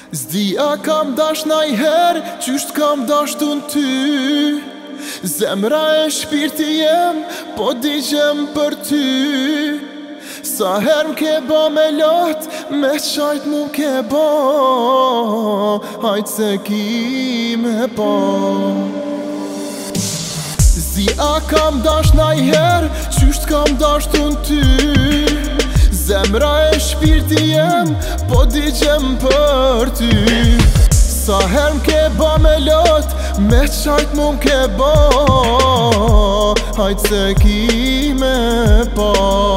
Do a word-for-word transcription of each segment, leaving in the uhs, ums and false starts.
Zdi a kam dash najher, qysht kam dashtun ty. Zemra e shpirti jem, po digjem për ty. Sa her m'ke ba me lot, me qajt mu m'ke ba. Hajt se ki me pa. Zdi a kam dash najher, qysht kam dashtun ty. Zemra e shpirti jem, po digjem për ty. Sa her m'ke ba me lot, me qajt mu m'ke ba. Hajt se ki me pa.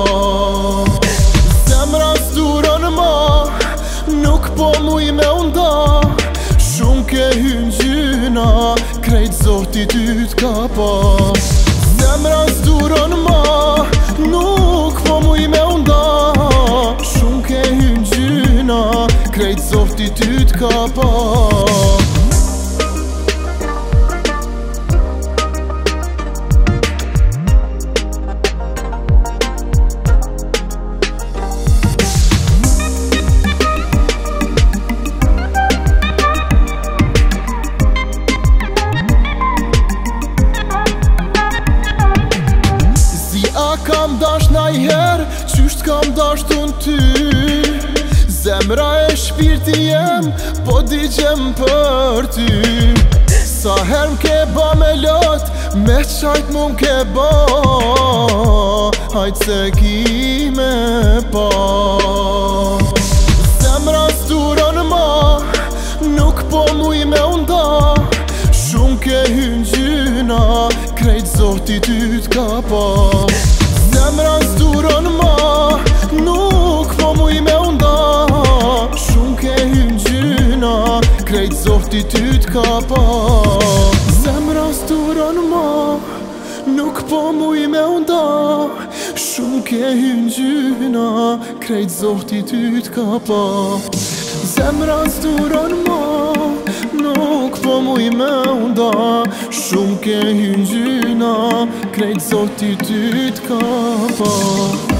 Zemra s'duron ma, nuk po muj me unda. Shumë ke hyn gjyna, krejt zoti ty t'ka pa. Zemra s'duron ma, nuk po muj me unda. Shumë ke hyn gjyna, krejt zoti ty t'ka pa. Kam dash najher, qysht kam dashtun ty. Zemra e shpirti jem, po digjem për ty. Sa her m'ke ba me lot, me qajt mu m'ke ba. Hajt se ki me pa. Zemra s'duron ma, nuk po muj me unda. Shumë ke hyn gjyna, krejt zoti ty t'ka pa. Zemra s'duron ma, nuk po muj me unda. Shumë ke hyn gjyna, krejt zoti ty t'ka pa. Zemra s'duron ma, nuk po muj me unda. Shumë ke hyn gjyna, krejt zoti ty t'ka pa. Zemra s'duron ma, nuk po muj me unda. Shumë ke hyn gjyna, krejt zoti ty t'ka pa.